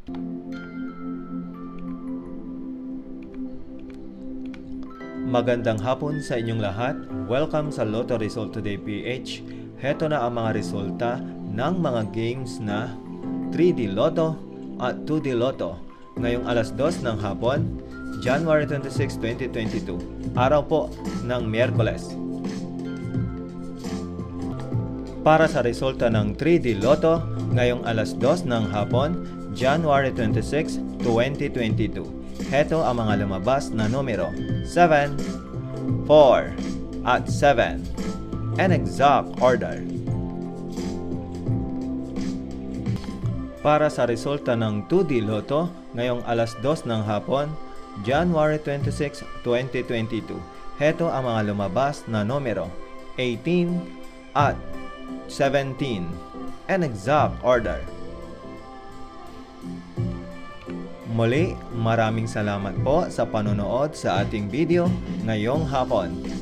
Magandang hapon sa inyong lahat. Welcome sa Lotto Result Today PH. Heto na ang mga resulta ng mga games na 3D Lotto at 2D Lotto ngayong alas 2 ng hapon, January 26, 2022, araw po ng Miyerkules. Para sa resulta ng 3D Lotto ngayong alas 2 ng hapon, January 26, 2022. Heto ang mga lumabas na numero 7, 4, at 7. An exact order. Para sa resulta ng 2D Lotto ngayong alas 2 ng hapon, January 26, 2022. Heto ang mga lumabas na numero 18 at 17. An exact order. Muli, maraming salamat po sa panonood sa ating video ngayong hapon.